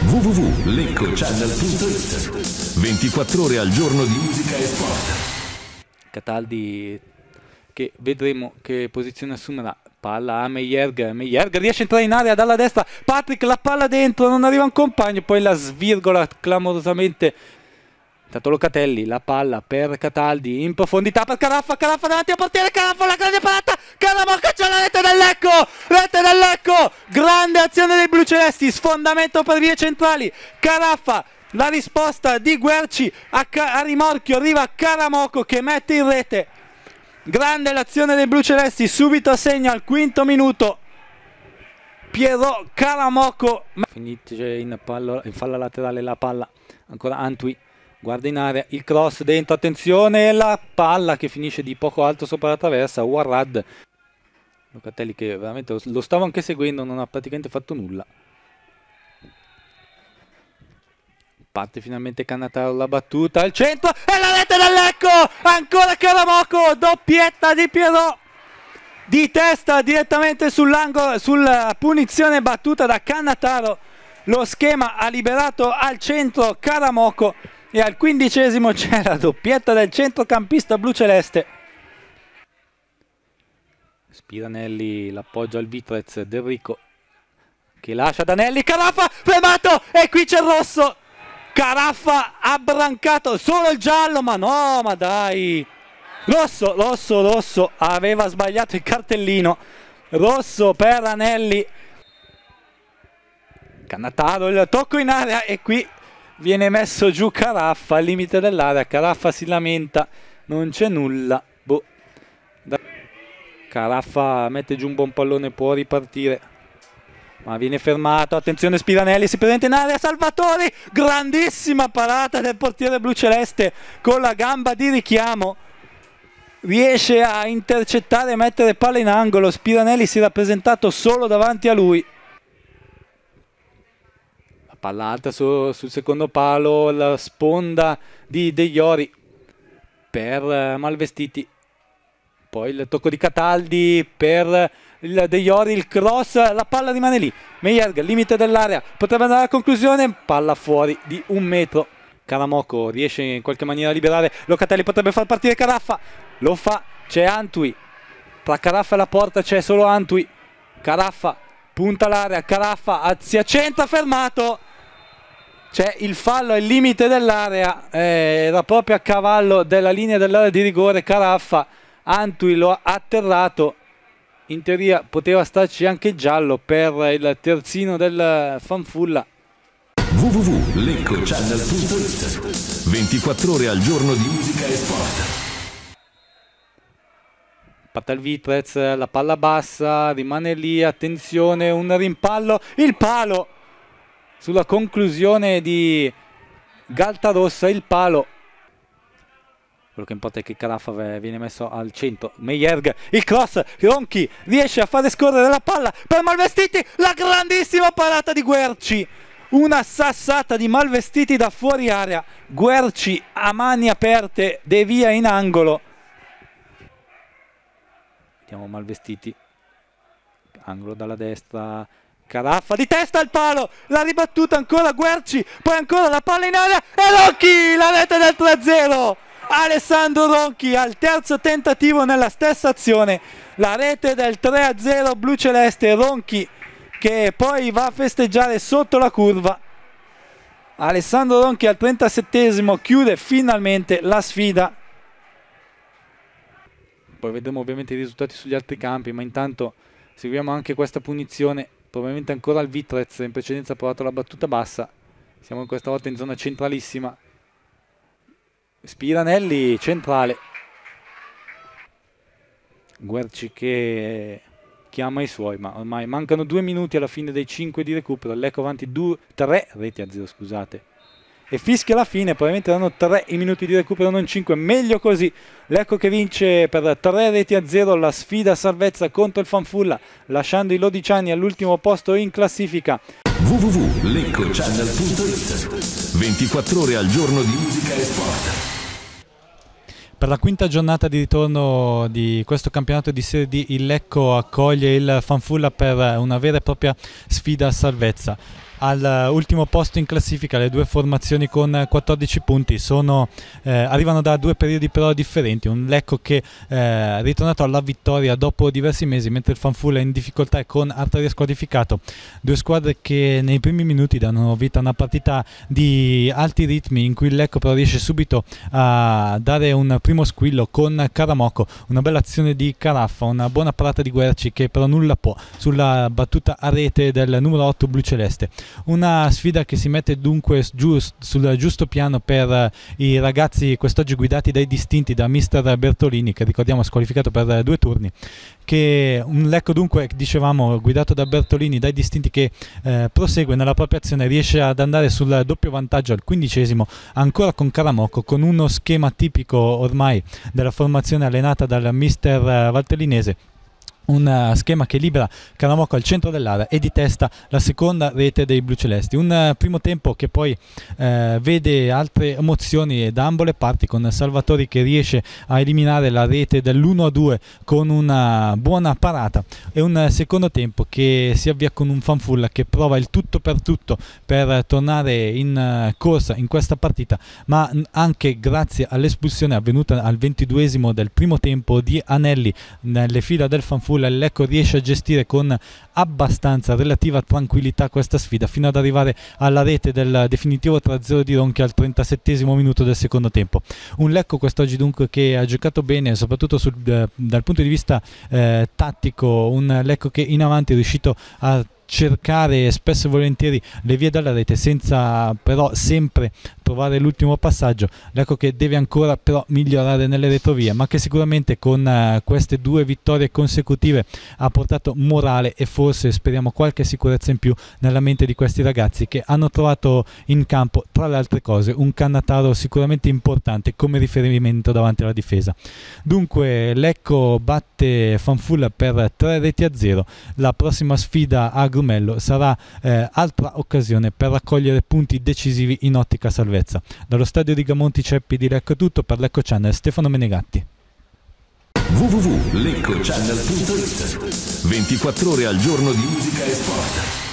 www.leccochannel.it 24 ore al giorno di musica e sport. Cataldi che vedremo che posizione assumerà. Palla a Meyerg riesce a entrare in area dalla destra, Patrick la palla dentro, non arriva un compagno, poi la svirgola clamorosamente. Intanto Locatelli, la palla per Cataldi in profondità per Caraffa davanti al portiere, Caraffa la grande parata, Caramocca c'è la rete del Lecco, grande azione dei blucelesti, sfondamento per vie centrali, Caraffa, la risposta di Guerci a rimorchio, arriva Caramocco che mette in rete, grande l'azione dei blucelesti, subito segna al quinto minuto, Piero Caramocco, finisce in falla laterale la palla, ancora Antwi. Guarda in area, il cross dentro, attenzione, la palla che finisce di poco alto sopra la traversa, Warrad. Locatelli che veramente lo stavo anche seguendo, non ha praticamente fatto nulla. Parte finalmente Cannataro la battuta, al centro, e la rete del Lecco! Ancora Caramocco, doppietta di Piero! Di testa direttamente sull'angolo, sulla punizione battuta da Cannataro. Lo schema ha liberato al centro Caramocco. E al 15esimo c'è la doppietta del centrocampista bluceleste. Spiranelli l'appoggia al Vitrez, Del Rico che lascia Danelli, Caraffa fermato e qui c'è il rosso. Caraffa ha brancato, solo il giallo, ma no, ma dai. Rosso, aveva sbagliato il cartellino. Rosso per Anelli. Cannataro, il tocco in area e qui viene messo giù Caraffa al limite dell'area, Caraffa si lamenta, non c'è nulla. Boh. Caraffa mette giù un buon pallone, può ripartire, ma viene fermato, attenzione Spiranelli, si presenta in area, Salvatori, grandissima parata del portiere bluceleste con la gamba di richiamo, riesce a intercettare e mettere palla in angolo, Spiranelli si era presentato solo davanti a lui. Palla alta sul secondo palo, la sponda di De Jori per Malvestiti, poi il tocco di Cataldi per De Jori, il cross, la palla rimane lì, Meyerg, limite dell'area, potrebbe andare alla conclusione, palla fuori di 1 metro, Caramocco riesce in qualche maniera a liberare, Locatelli potrebbe far partire Caraffa, lo fa, c'è Antwi, tra Caraffa e la porta c'è solo Antwi, Caraffa punta l'area, Caraffa si accentra, fermato. C'è il fallo al limite dell'area, era proprio a cavallo della linea dell'area di rigore, Caraffa, Antwi lo ha atterrato, in teoria poteva starci anche giallo per il terzino del Fanfulla. www.leccochannel.it 24 ore al giorno di musica e sport. Parte il Vitrez, la palla bassa, rimane lì, attenzione, un rimpallo, il palo! Sulla conclusione di Galtarossa, il palo. Quello che importa è che Caraffa viene messo al centro. Meyerg, il cross, Ronchi riesce a fare scorrere la palla per Malvestiti, la grandissima parata di Guerci. Una sassata di Malvestiti da fuori area. Guerci a mani aperte, devia in angolo. Vediamo Malvestiti. Angolo dalla destra. Caraffa di testa al palo, la ribattuta ancora Guerci, poi ancora la palla in area e Ronchi, la rete del 3-0, Alessandro Ronchi al terzo tentativo nella stessa azione, la rete del 3-0 bluceleste, Ronchi che poi va a festeggiare sotto la curva. Alessandro Ronchi al 37esimo chiude finalmente la sfida. Poi vedremo ovviamente i risultati sugli altri campi, ma intanto seguiamo anche questa punizione. Probabilmente ancora il Vitrez, in precedenza ha provato la battuta bassa, siamo questa volta in zona centralissima, Spiranelli centrale, Guerci che chiama i suoi, ma ormai mancano 2 minuti alla fine dei 5 di recupero, Lecco avanti 3-0, scusate, e fischia la fine, probabilmente danno 3 i minuti di recupero, non 5, meglio così. Lecco che vince per 3-0 la sfida salvezza contro il Fanfulla, lasciando i lodiciani all'ultimo posto in classifica. www.leccochannel.it 24 ore al giorno di musica e sport. Per la quinta giornata di ritorno di questo campionato di Serie D, il Lecco accoglie il Fanfulla per una vera e propria sfida a salvezza. all'ultimo posto in classifica. Le due formazioni con 14 punti arrivano da due periodi però differenti. Un Lecco che è ritornato alla vittoria dopo diversi mesi, mentre il Fanfulla è in difficoltà e con Artaria squalificato. Due squadre che nei primi minuti danno vita a una partita di alti ritmi, in cui il Lecco però riesce subito a dare un primo squillo con Karamoko, una bella azione di Caraffa, una buona parata di Guerci che però nulla può sulla battuta a rete del numero 8 blu celeste. Una sfida che si mette dunque sul giusto piano per i ragazzi quest'oggi guidati dai distinti da mister Bertolini, che ricordiamo è squalificato per 2 turni. Che un Lecco dunque, dicevamo, guidato da Bertolini, dai distinti, che prosegue nella propria azione, riesce ad andare sul doppio vantaggio al 15esimo, ancora con Karamoko, con uno schema tipico ormai della formazione allenata dal mister valtellinese. Un schema che libera Karamoko al centro dell'area e di testa la seconda rete dei blu celesti. Un primo tempo che poi vede altre emozioni da ambo le parti, con Salvatori che riesce a eliminare la rete dell'1-2 con una buona parata, e un secondo tempo che si avvia con un Fanfulla che prova il tutto per tornare in corsa in questa partita, ma anche grazie all'espulsione avvenuta al 22esimo del primo tempo di Anelli nelle fila del Fanfulla, il Lecco riesce a gestire con abbastanza relativa tranquillità questa sfida fino ad arrivare alla rete del definitivo 3-0 di Ronchi al 37esimo minuto del secondo tempo. Un Lecco quest'oggi dunque che ha giocato bene, soprattutto dal punto di vista tattico, un Lecco che in avanti è riuscito a cercare spesso e volentieri le vie dalla rete, senza però sempre trovare l'ultimo passaggio. Lecco che deve ancora però migliorare nelle retrovie, ma che sicuramente con queste 2 vittorie consecutive ha portato morale e forse, speriamo, qualche sicurezza in più nella mente di questi ragazzi, che hanno trovato in campo, tra le altre cose, un Cannataro sicuramente importante come riferimento davanti alla difesa. Dunque Lecco batte Fanfulla per 3-0. La prossima sfida a Grumello sarà altra occasione per raccogliere punti decisivi in ottica salvezza. Dallo stadio di Gamonti Ceppi di Lecco è tutto. Per Lecco Channel, Stefano Menegatti. www.leccochannel.it 24 ore al giorno di musica e sport.